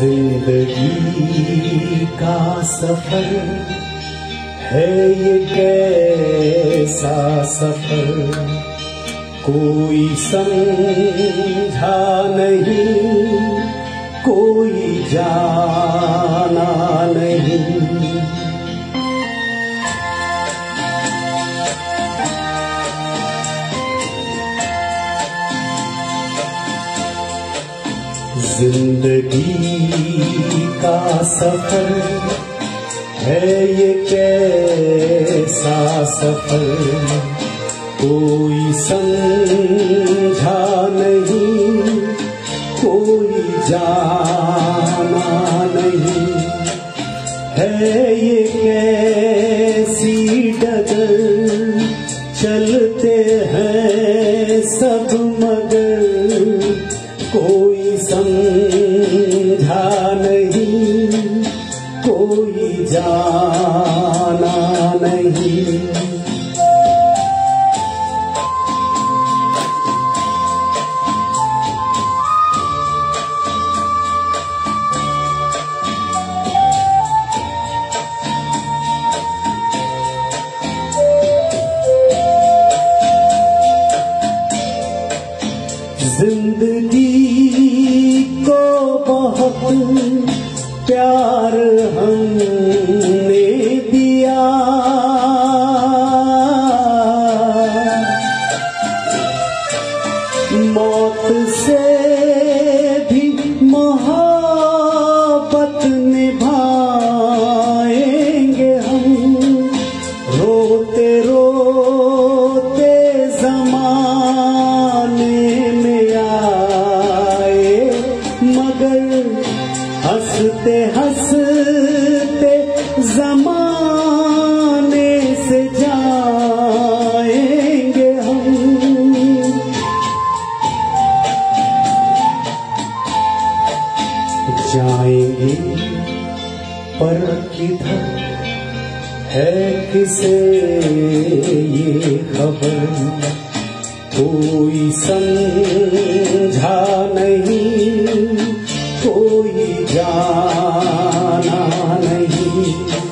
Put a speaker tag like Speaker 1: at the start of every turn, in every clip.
Speaker 1: जिंदगी का सफर है ये कैसा सफर, कोई समझा नहीं, कोई जाना नहीं। जिंदगी का सफर है ये कैसा सफर, कोई समझा नहीं, कोई जाना नहीं। है ये कैसी डगर, चलते हैं सब मगर, कोई समझा नहीं, कोई जाना नहीं। जिंदगी को बहुत प्यार हमने दिया, मौत से भी मोहब्बत निभाएंगे हम। रोते रोते ज़माने में आए, मगर हंसते हंसते ज़माने से जाएंगे हम। जाएंगे पर किधर है किसे ये खबर, कोई समझा नहीं, कोई जाना नहीं।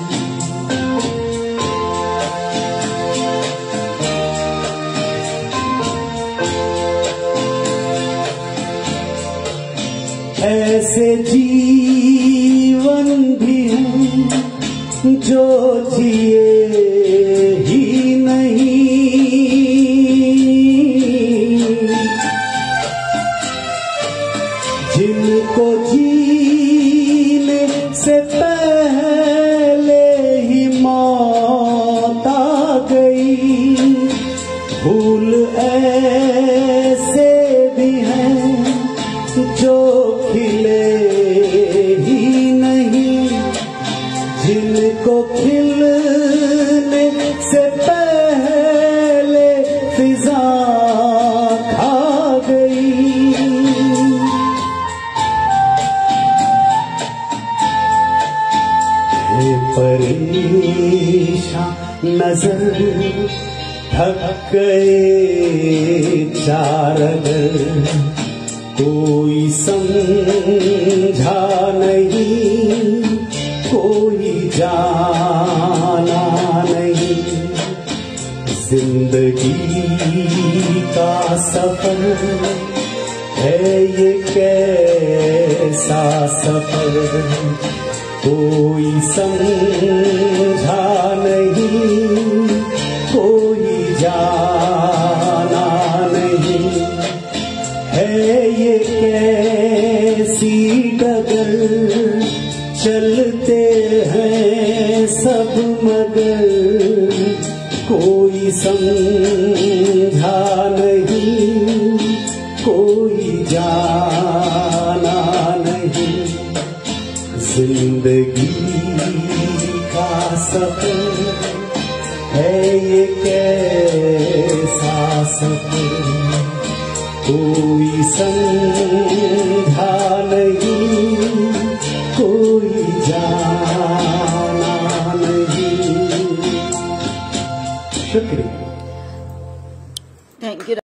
Speaker 1: ऐसे जीवन भी हैं जो जिए ही नहीं, जिनको जीने से पहले ही मौत आ गई। भूल ऐसे भी हैं जो खिले ही नहीं, जिनको खिलने से पहले फिजा खा गई। है परेशान नजर, थक गए चारगर, कोई समझा नहीं, कोई जाना नहीं। जिंदगी का सफर है ये कैसा सफर, कोई समझा नहीं, कोई जाना नहीं। है ये कैसी डगर, चलते हैं सब मगर, कोई समझा नहीं, कोई जाना नहीं। जिंदगी का सफर है ये कैसा सफर, कोई समझा